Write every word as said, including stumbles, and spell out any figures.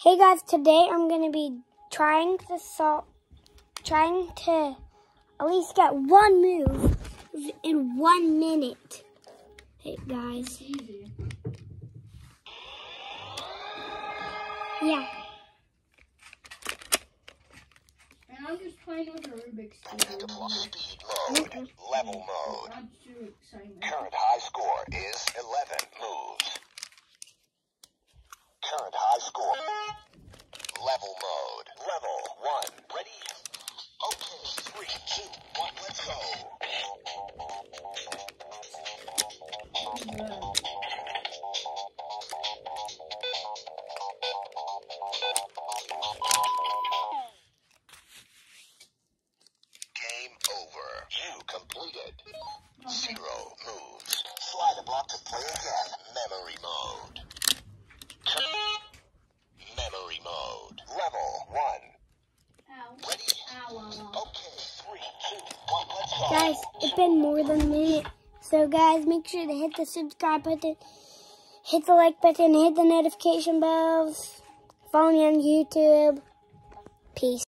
Hey guys, today I'm gonna be trying to solve, trying to at least get one move in one minute. Hey guys. Yeah. And I'm just playing with the Rubiks. Speed mode, Okay. level mode. That's too exciting. Current high score is eleven moves. Current high score. Level mode. Level one. Ready? Okay. Three, two, one. Let's go. Game over. You completed. Zero moves. Slide a block to play again. Memory mode. Memory mode. Level one. Ow. Ready? Ow, ow, ow. Okay, three, two, one, let's go. Guys, it's been more than a minute. So guys, make sure to hit the subscribe button, hit the like button, hit the notification bells, follow me on YouTube. Peace.